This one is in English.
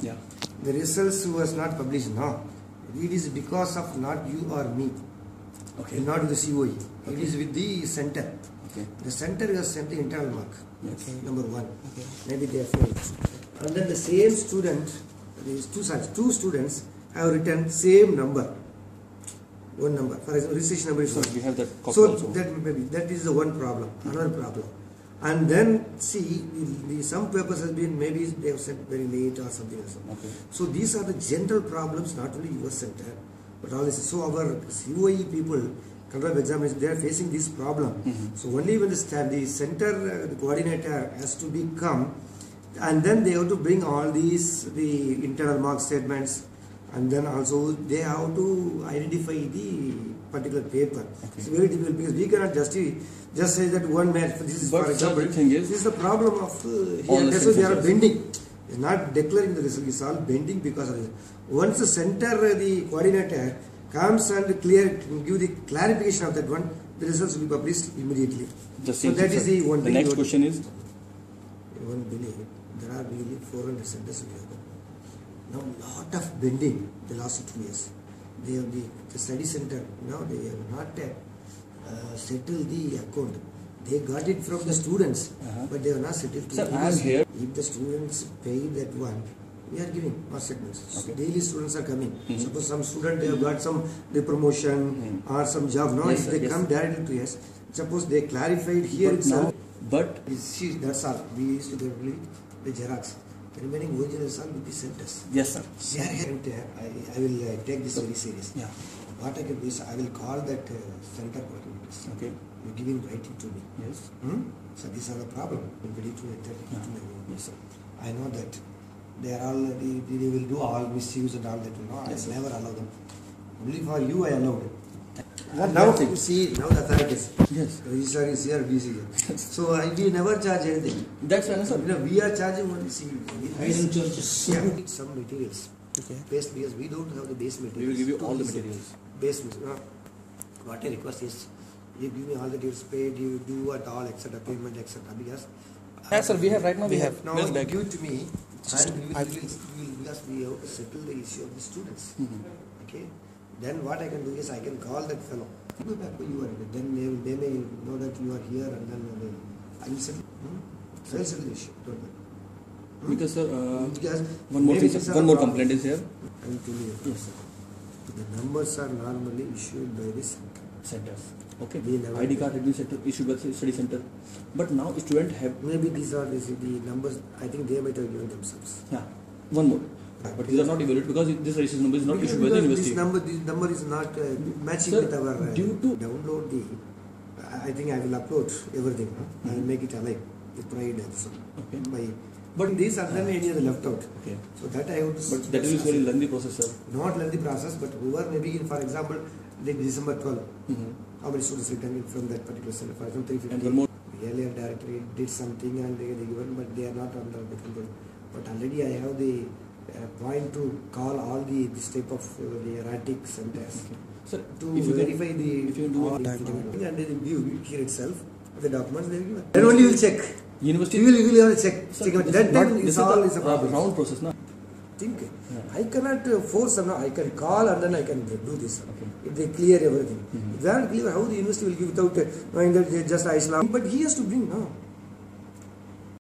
Yeah. The results was not published now. It is because of not you or me. Okay. Not with the COE. Okay. It is with the center. Okay. The center has sent the internal mark. Yes. Number one. Okay. Maybe they have failed. And then the same student, these two students have written same number. One number. For example, registration number is So one. we have that copy So also. that is the one problem. Another problem. And then see, some papers has been, maybe they have sent very late or something else. Okay. So these are the general problems, not only your center, but all this. So our COE people, control of examination, they are facing this problem. So only when the center, the coordinator has to become, and then they have to bring all these, the internal mark statements, and then also they have to identify the particular paper. Okay. It's very difficult because we cannot just say that one match. This is, but for example, the thing is, this is the problem of here. That's why they are bending. They are not declaring the result. It's all bending because of this. Once the center, the coordinator comes and give the clarification of that one, the results will be published immediately. so that is the one. The next question is. You won't believe there are nearly 400 centers we have. Now lot of bending the last 2 years. They have the study center. Now they have not settled the account. They got it from the students, but they have not settled. Sir, I am here. If the students pay that one, we are giving more segments. Okay. Daily students are coming. Suppose some student they have got some the promotion or some job. Now Yes, if they come directly to us, suppose they clarified here itself. But see, that's all. We used to get the Xerox. The remaining originals are with the centers. yes, sir. I will take this very serious. Yeah. What I can do is I will call that center coordinators. Okay. You give him writing to me. Yes. So these are the problem. Yes, sir. I know that they are all they will do all misuse and all that. Yes, I never allow them. Only for you I allowed. Now you see, now the authorities. Yes. Registrar is here, busy here. So we never charge anything. That's fine, sir. We are charging only Hidden charges. need some materials. Okay. Base, because we don't have the base We materials. will give you all the materials. Base materials. What I request is, you give me all the details paid, you do at all, etc. Payment, etc. Because Yes, sir. We have right now. We have. now Yes, you back. give it to me, and we will because we have to settle the issue of the students. Okay. Then what I can do is I can call that fellow. Go back where you are. Then they may know that you are here, and then I will settle. So I will settle the issue. Don't worry. Because sir, Because one more maybe thing, these sir. are One more problems. complaint is here. I will tell you. Yes, sir. The numbers are normally issued by the center. Centers. Okay. We never ID card has been issued by the study center. But now student have. Maybe these are the numbers. I think they might have given themselves. Yeah. One more. But these are not evaluated because this registration number is not issued by the university. This number is not matching Sir, with our. due to download the. I think I will upload everything. I will make it alive with pride and so. Okay. But these are then any other left out. Okay. So that I would. But that is very lengthy process, sir. Not lengthy process, but whoever maybe, for example, the December 12. How many students returned from that particular center? For example, 350. And one more. The earlier directory did something and they given, but they are not under the control. But already I have the point to call all this type of the erratic centers Sir, to if you verify can, the if you do all it, and they review here itself the documents they will give. Then only you will check. university. You will have to check. Sir, Check this that is not, time this is is all the is a problem. round process, na? Think. Yeah. I cannot force them. I can call and then I can do this. Okay. If they clear everything. If they are clear, how the university will give without knowing that they just Islam. But he has to bring now.